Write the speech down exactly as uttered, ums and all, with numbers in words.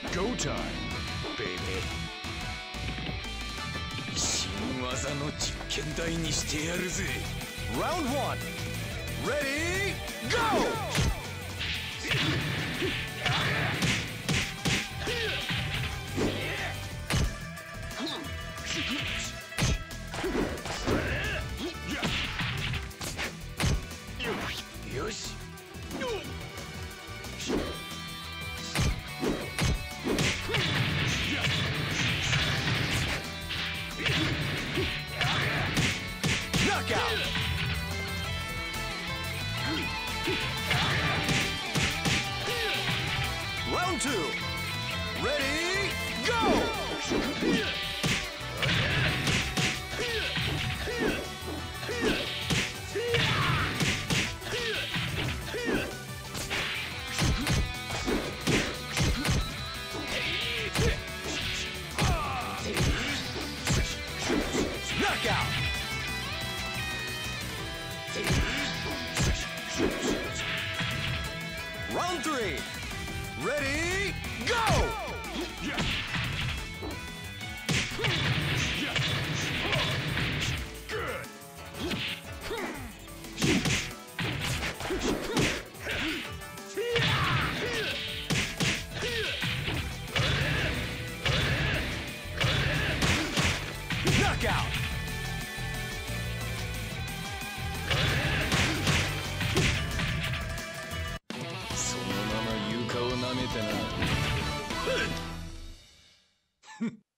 Go time, baby. 新技の実験台にしてやるぜ。 Round one. Ready, go! Yoし。 Knockout! Round two. Ready, go! Knockout! Round three. Ready, go! Knockout! So のまま床を舐めてな。